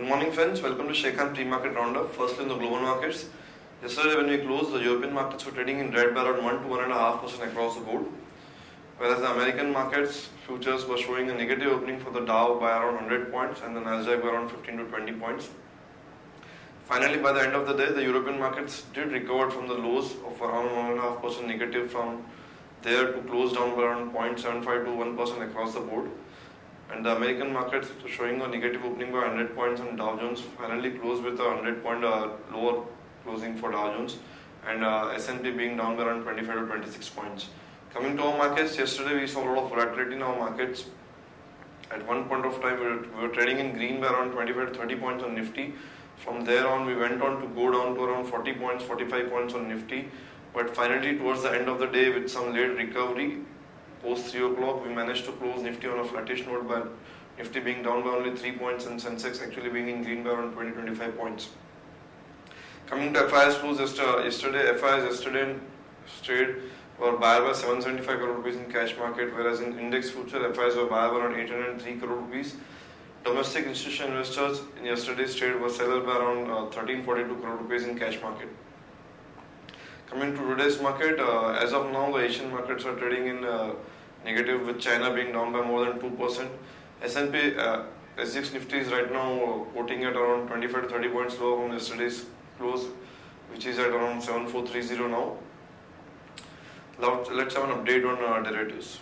Good morning friends, welcome to Sharekhan pre-market roundup. Firstly in the global markets. Yesterday when we closed, the European markets were trading in red by around 1 to 1.5% across the board. Whereas the American markets futures were showing a negative opening for the Dow by around 100 points and the Nasdaq by around 15 to 20 points. Finally, by the end of the day, the European markets did recover from the lows of around 1.5% negative from there to close down by around 0.75 to 1% across the board. And the American markets showing a negative opening by 100 points, and Dow Jones finally closed with a 100-point lower closing for Dow Jones, and S&P being down by around 25 to 26 points. Coming to our markets, yesterday we saw a lot of volatility in our markets. At one point of time, we were trading in green by around 25 to 30 points on Nifty. From there on, we went on to go down to around 40 points, 45 points on Nifty. But finally, towards the end of the day, with some late recovery, post 3 o'clock, we managed to close Nifty on a flattish note, by Nifty being down by only 3 points and Sensex actually being in green by around 20-25 points. Coming to FIS flows, yesterday trade were buyer by 775 crore rupees in cash market, whereas in index future, FIs were buyer by around 803 crore rupees. Domestic institutional investors in yesterday's trade were seller by around 1342 crore rupees in cash market. Coming to today's market, as of now, the Asian markets are trading in negative, with China being down by more than 2%. S&P SGX Nifty is right now quoting at around 25 to 30 points lower from yesterday's close, which is at around 7430 now. Now let's have an update on derivatives.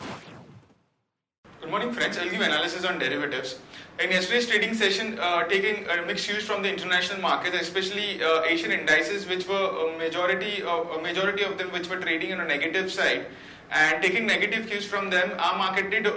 Good morning friends, I'll give analysis on derivatives. In yesterday's trading session, taking mixed cues from the international markets, especially Asian indices, which were a majority of them which were trading on a negative side, and taking negative cues from them, our market did,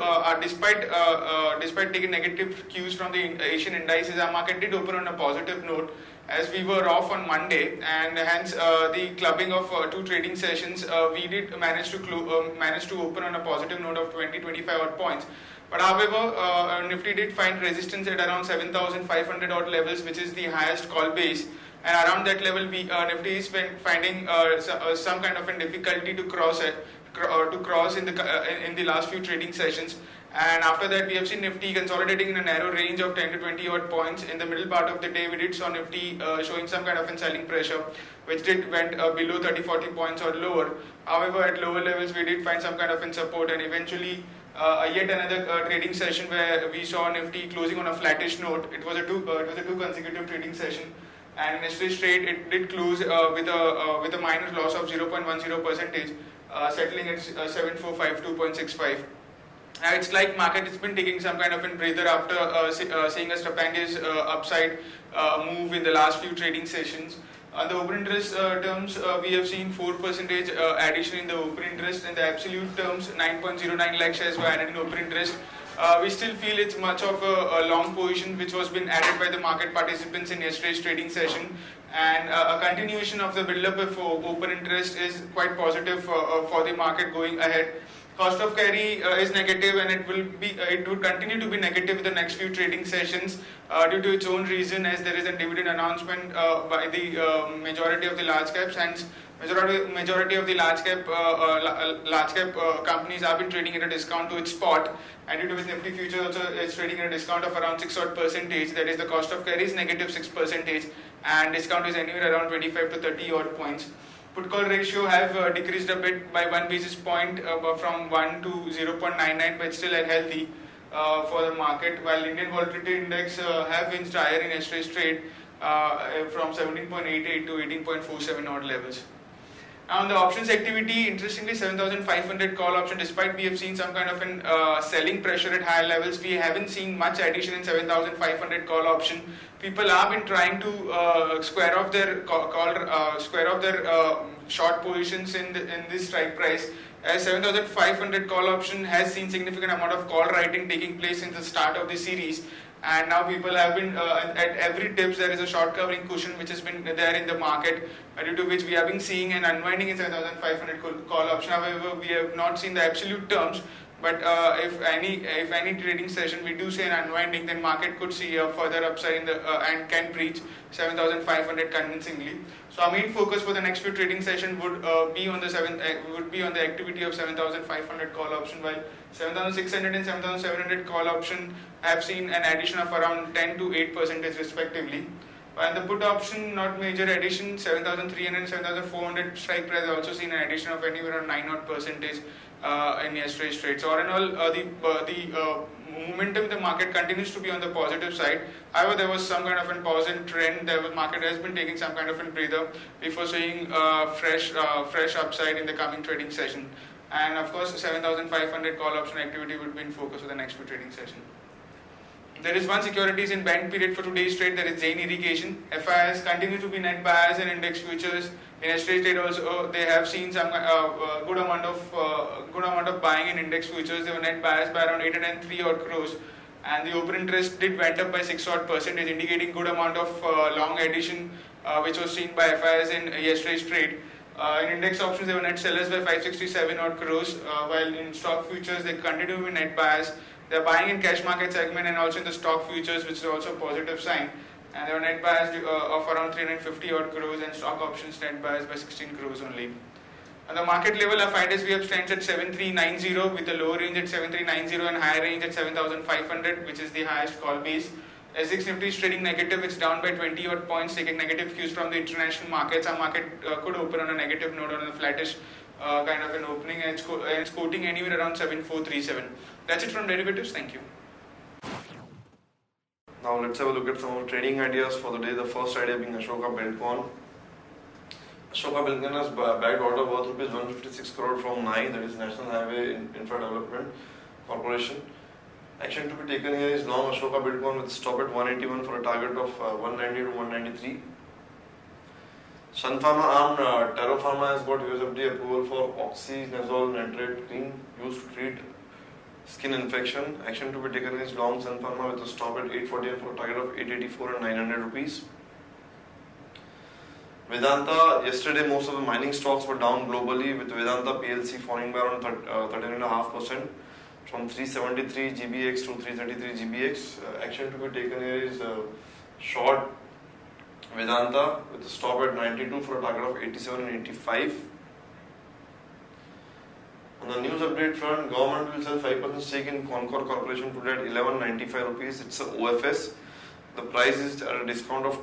despite taking negative cues from the Asian indices, our market did open on a positive note, as we were off on Monday, and hence the clubbing of two trading sessions, we did manage to open on a positive note of 20-25 odd points. But however, Nifty did find resistance at around 7,500 odd levels, which is the highest call base, and around that level, Nifty is finding some kind of a difficulty to cross in the last few trading sessions. And after that, we have seen Nifty consolidating in a narrow range of 10 to 20 odd points. In the middle part of the day, we did saw Nifty showing some kind of selling pressure, which went below 30-40 points or lower. However, at lower levels, we did find some kind of support, and eventually yet another trading session where we saw Nifty closing on a flattish note. It was a two consecutive trading session, and in yesterday's trade, it did close with a minor loss of 0.10%, settling at 7452.65. It's like market has been taking some kind of a breather after seeing a stupendous upside move in the last few trading sessions. On the open interest terms, we have seen 4% addition in the open interest. In the absolute terms, 9.09 lakh shares were added in open interest. We still feel it's much of a long position which was been added by the market participants in yesterday's trading session, and a continuation of the build-up of open interest is quite positive for the market going ahead. Cost of carry is negative, and it will continue to be negative in the next few trading sessions due to its own reason, as there is a dividend announcement by the majority of the large caps, and majority of the large cap companies have been trading at a discount to its spot, and due to which Nifty future also is trading at a discount of around 6 odd percentage. That is, the cost of carry is negative 6%, and discount is anywhere around 25 to 30 odd points. Put call ratio have decreased a bit by 1 basis point from 1 to 0.99, but still are healthy for the market, while Indian Volatility Index have been higher in yesterday's trade from 17.88 to 18.47 odd levels. Now, on the options activity, interestingly, 7,500 call option, despite we have seen some kind of an selling pressure at higher levels, we haven't seen much addition in 7,500 call option. People have been trying to square off their short positions in this strike price, as 7,500 call option has seen significant amount of call writing taking place since the start of the series. And now people have been, at every tips there is a short covering cushion which has been there in the market, due to which we have been seeing an unwinding in 7,500 call option. However, we have not seen the absolute terms, But if any trading session we do see an unwinding, then market could see a further upside in the and can breach 7,500 convincingly. So our main focus for the next few trading session would be on the activity of 7,500 call option, while 7,600 and 7,700 call option have seen an addition of around 10 to 8% respectively. And the put option, not major addition, 7,300 and 7,400 strike price also seen an addition of anywhere around 9% in yesterday's trade. So all in all, the momentum in the market continues to be on the positive side. However, there was some kind of a pause in trend. The market has been taking some kind of a breather before seeing fresh upside in the coming trading session. And of course, 7,500 call option activity would be in focus for the next few trading session. There is one securities in band period for today's trade, that is Jain Irrigation. FIs continue to be net buyers in index futures. In yesterday's trade also, they have seen some good amount of buying in index futures. They were net buyers by around 803 odd crores, and the open interest went up by 6 odd percentage, indicating good amount of long addition which was seen by FIs in yesterday's trade. In index options, they were net sellers by 567 odd crores, while in stock futures they continue to be net buyers. They are buying in cash market segment and also in the stock futures, which is also a positive sign. And they were net buyers of around 350 odd crores, and stock options net buyers by 16 crores only. On the market level, our 5 days VWAP stands at 7390 with a lower range at 7390 and higher range at 7500, which is the highest call base. SX Nifty is trading negative. It's down by 20 odd points, taking negative cues from the international markets. Our market could open on a negative note, on a flattish kind of an opening, and it's quoting anywhere around 7437. That's it from derivatives. Thank you. Now let's have a look at some of the trading ideas for the day. The first idea being Ashoka Buildcon. Ashoka Buildcon has bagged order worth rupees 156 crore from NAI, that is National Highway Infra Development Corporation. Action to be taken here is long Ashoka Buildcon with stop at 181 for a target of 190 to 193. Sun Pharma arm Taro Pharma has got USFDA approval for oxynazole nitrate cream used to treat skin infection. Action to be taken is long Sun Pharma with a stop at 841 for a target of 884 and 900 rupees. Vedanta, yesterday most of the mining stocks were down globally, with Vedanta PLC falling by around 13.5% from 373 GBX to 333 GBX. Action to be taken here is short Vedanta with a stop at 92 for a target of 87 and 85. On the news update front, government will sell 5% stake in Concor Corporation today at 1195 rupees. It's a OFS. The price is at a discount of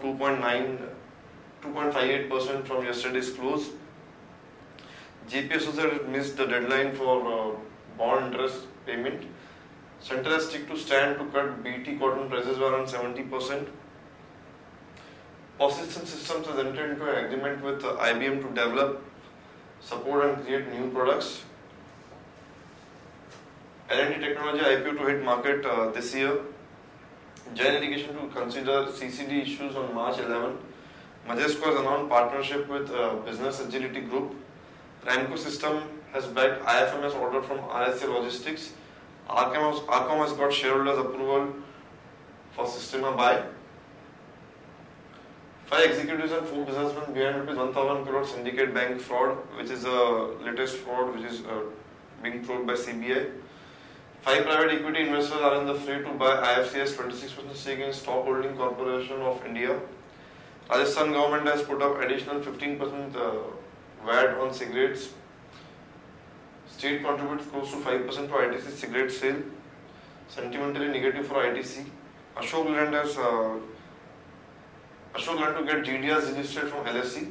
2.58% from yesterday's close. JP Associates missed the deadline for bond interest payment. Center has stick to stand to cut BT cotton prices by around 70%. Persistent Systems has entered into an agreement with IBM to develop, support and create new products. L&T Technology IPO to hit market this year. Jain Irrigation to consider CCD issues on March 11. Majesco has announced partnership with Business Agility Group. Ramco System has backed IFMS order from RSA Logistics. Arcom has got shareholders approval for Systema buy. 5 executives and 4 businessmen behind ₹1,000 crore syndicate bank fraud, which is the latest fraud which is being probed by CBI. 5 private equity investors are in the fray to buy IFC's 26% stake in Stock Holding Corporation of India. Rajasthan government has put up additional 15% VAT on cigarettes. State contributes close to 5% to ITC cigarette sale. Sentimentally negative for ITC. Ashok Land to get GDRs registered from LSE.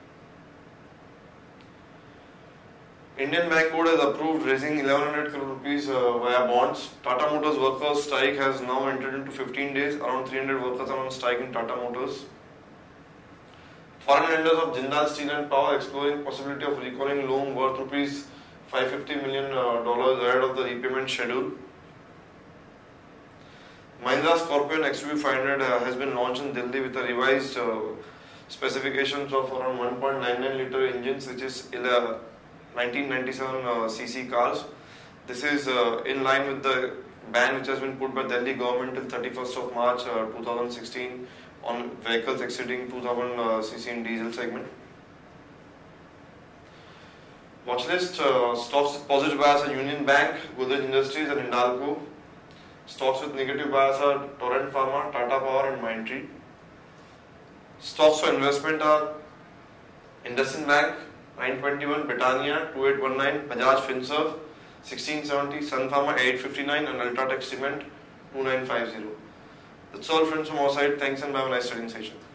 Indian Bank Board has approved raising 1100 crore rupees via bonds. Tata Motors workers strike has now entered into 15 days. Around 300 workers are on strike in Tata Motors. Foreign lenders of Jindal Steel and Power exploring possibility of recalling loan worth rupees $550 million ahead of the repayment schedule. Mahindra Scorpion XUV 500 has been launched in Delhi with a revised specifications of around 1.99 litre engines, which is 1997 cc cars. This is in line with the ban which has been put by Delhi government till 31st of March 2016 on vehicles exceeding 2000 cc in diesel segment. Watch list, stocks with positive bias are Union Bank, Godrej Industries and Hindalco. Stocks with negative bias are Torrent Pharma, Tata Power and Mindtree. Stocks for investment are IndusInd Bank, 921, Britannia, 2819, Bajaj Finserv, 1670, Sun Pharma, 859 and Ultratech Cement, 2950. That's all friends from our side. Thanks and have a nice trading session.